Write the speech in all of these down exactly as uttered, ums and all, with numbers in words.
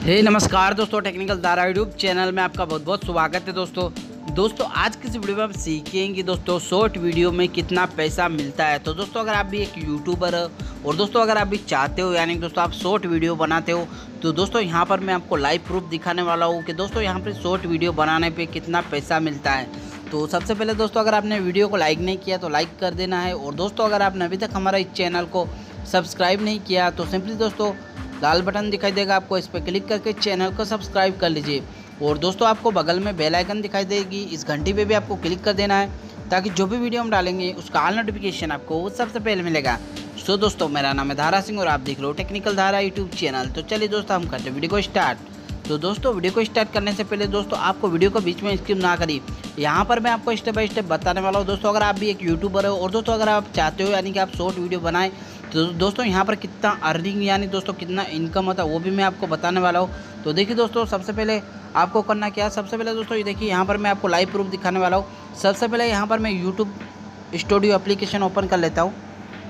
हे नमस्कार दोस्तों, टेक्निकल धारा यूट्यूब चैनल में आपका बहुत बहुत स्वागत है। दोस्तों दोस्तों आज की इस वीडियो में आप सीखेंगे दोस्तों शॉर्ट वीडियो में कितना पैसा मिलता है। तो दोस्तों अगर आप भी एक यूट्यूबर हो और दोस्तों अगर आप भी चाहते हो यानी दोस्तों आप शॉर्ट वीडियो बनाते हो तो दोस्तों यहाँ पर मैं आपको लाइव प्रूफ दिखाने वाला हूँ कि दोस्तों यहाँ पर शॉर्ट वीडियो बनाने पर कितना पैसा मिलता है। तो सबसे पहले दोस्तों अगर आपने वीडियो को लाइक नहीं किया तो लाइक कर देना है, और दोस्तों अगर आपने अभी तक हमारा इस चैनल को सब्सक्राइब नहीं किया तो सिंपली दोस्तों लाल बटन दिखाई देगा, आपको इस पर क्लिक करके चैनल को सब्सक्राइब कर लीजिए। और दोस्तों आपको बगल में बेल आइकन दिखाई देगी, इस घंटी पे भी आपको क्लिक कर देना है ताकि जो भी वीडियो हम डालेंगे उसका ऑल नोटिफिकेशन आपको सबसे पहले मिलेगा। सो दोस्तों मेरा नाम है धारा सिंह और आप देख रहे हो टेक्निकल धारा यूट्यूब चैनल। तो चलिए दोस्तों हम करते हैं वीडियो को स्टार्ट। तो दोस्तों वीडियो को स्टार्ट करने से पहले दोस्तों आपको वीडियो को बीच में स्किप ना करिए, यहाँ पर मैं आपको स्टेप बाय स्टेप बताने वाला हूँ। दोस्तों अगर आप भी एक यूट्यूबर हो और दोस्तों अगर आप चाहते हो यानी कि आप शॉर्ट वीडियो बनाएं तो दोस्तों यहाँ पर कितना अर्निंग यानी दोस्तों कितना इनकम होता है वो भी मैं आपको बताने वाला हूँ। तो देखिए दोस्तों सबसे पहले आपको करना क्या है, सबसे पहले दोस्तों ये देखिए यहाँ पर मैं आपको लाइव प्रूफ दिखाने वाला हूँ। सबसे पहले यहाँ पर मैं यूट्यूब स्टूडियो एप्लीकेशन ओपन कर लेता हूँ।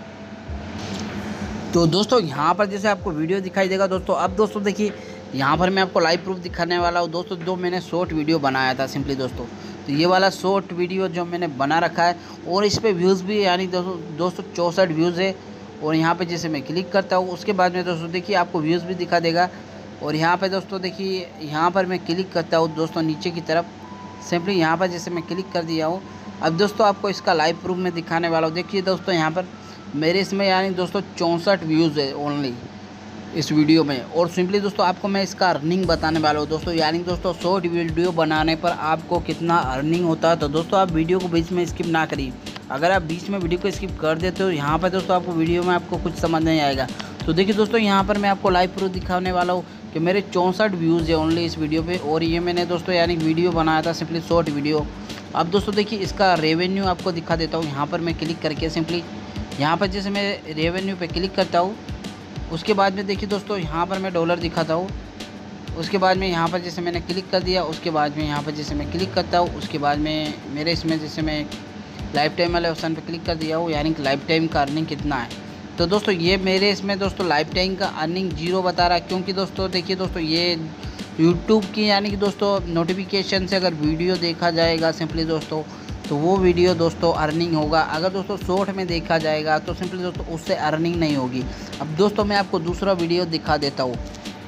तो दोस्तों यहाँ पर जैसे आपको वीडियो दिखाई देगा दोस्तों, अब दोस्तों देखिए यहाँ पर मैं आपको लाइव प्रूफ दिखाने वाला हूँ दोस्तों जो मैंने शॉर्ट वीडियो बनाया था सिंपली दोस्तों। तो ये वाला शॉर्ट वीडियो जो मैंने बना रखा है और इस पर व्यूज़ भी यानी दोस्तों दो सौ चौंसठ व्यूज़ है। और यहाँ पे जैसे मैं क्लिक करता हूँ उसके बाद में दोस्तों देखिए आपको व्यूज़ भी दिखा देगा। और यहाँ पे दोस्तों देखिए यहाँ पर मैं क्लिक करता हूँ दोस्तों नीचे की तरफ, सिंपली यहाँ पर जैसे मैं क्लिक कर दिया हूँ। अब दोस्तों आपको इसका लाइव प्रूफ में दिखाने वाला हूँ। देखिए दोस्तों यहाँ पर मेरे इसमें यानी दोस्तों चौंसठ व्यूज़ है ओनली इस वीडियो में। और सिंपली दोस्तों आपको मैं इसका अर्निंग बताने वाला हूँ दोस्तों, यानी दोस्तों शॉर्ट वीडियो बनाने पर आपको कितना अर्निंग होता है। तो दोस्तों आप वीडियो को बीच में स्किप ना करिए, अगर आप बीच में वीडियो को स्किप कर देते हो यहाँ पर दोस्तों आपको वीडियो में आपको कुछ समझ नहीं आएगा। तो देखिए दोस्तों यहाँ पर मैं आपको लाइव प्रूफ दिखाने वाला हूँ कि मेरे चौंसठ व्यूज़ है ओनली इस वीडियो पे, और ये मैंने दोस्तों यानी वीडियो बनाया था सिंपली शॉर्ट वीडियो। अब दोस्तों देखिए इसका रेवेन्यू आपको दिखा देता हूँ। यहाँ पर मैं क्लिक करके सिंपली यहाँ पर जैसे मैं रेवेन्यू पे क्लिक करता हूँ उसके बाद में देखिए दोस्तों यहाँ पर मैं डॉलर दिखाता हूँ। उसके बाद में यहाँ पर जैसे मैंने क्लिक कर दिया उसके बाद में यहाँ पर जैसे मैं क्लिक करता हूँ उसके बाद में मेरे इसमें जैसे मैं लाइफ टाइम वाले ऑप्शन पे क्लिक कर दिया हूँ, यानी कि लाइफ टाइम का अर्निंग कितना है। तो दोस्तों ये मेरे इसमें दोस्तों लाइफ टाइम का अर्निंग जीरो बता रहा है, क्योंकि दोस्तों देखिए दोस्तों ये यूट्यूब की यानी कि दोस्तों नोटिफिकेशन से अगर वीडियो देखा जाएगा सिंपली दोस्तों तो वो वीडियो दोस्तों अर्निंग होगा। अगर दोस्तों शॉर्ट में देखा जाएगा तो सिंपली दोस्तों उससे अर्निंग नहीं होगी। अब दोस्तों मैं आपको दूसरा वीडियो दिखा देता हूँ।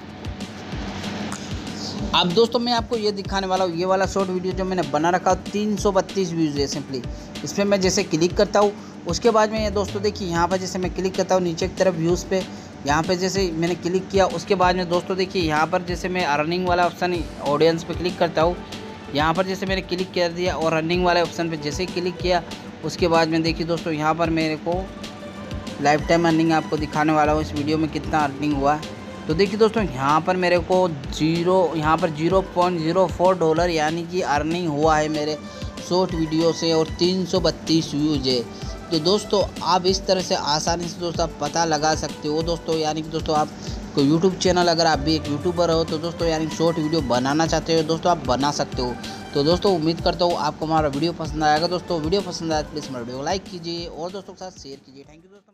अब दोस्तों मैं आपको ये दिखाने वाला हूँ, ये वाला शॉर्ट वीडियो जो मैंने बना रखा तीन सौ बत्तीस व्यूज़ है सिंपली। इस पर मैं जैसे क्लिक करता हूँ उसके बाद में ये दोस्तों देखिए यहाँ पर जैसे मैं क्लिक करता हूँ नीचे की तरफ व्यूज़ पे, यहाँ पे जैसे मैंने क्लिक किया उसके बाद में दोस्तों देखिए यहाँ पर जैसे मैं अर्निंग वाला ऑप्शन ऑडियंस पे क्लिक करता हूँ। यहाँ पर जैसे मैंने क्लिक कर दिया और रनिंग वाले ऑप्शन पे जैसे ही क्लिक किया उसके बाद में देखिए दोस्तों यहाँ पर मेरे को लाइफ टाइम अर्निंग आपको दिखाने वाला हूँ इस वीडियो में कितना अर्निंग हुआ है। तो देखिए दोस्तों यहाँ पर मेरे को जीरो यहाँ पर zero point zero four dollar यानी कि अर्निंग हुआ है मेरे शॉर्ट वीडियो से, और तीन सौ बत्तीस व्यूज है। तो दोस्तों आप इस तरह से आसानी से दोस्तों आप पता लगा सकते हो दोस्तों, यानी कि दोस्तों आप कोई यूट्यूब चैनल अगर आप भी एक यूट्यूबर हो तो दोस्तों यानी शॉर्ट वीडियो बनाना चाहते हो दोस्तों आप बना सकते हो। तो दोस्तों उम्मीद करता हूँ आपको हमारा वीडियो पसंद आएगा। दोस्तों वीडियो पसंद आया तो प्लीज़ हमारे वीडियो को लाइक कीजिए और दोस्तों के साथ शेयर कीजिए। थैंक यू दोस्तों।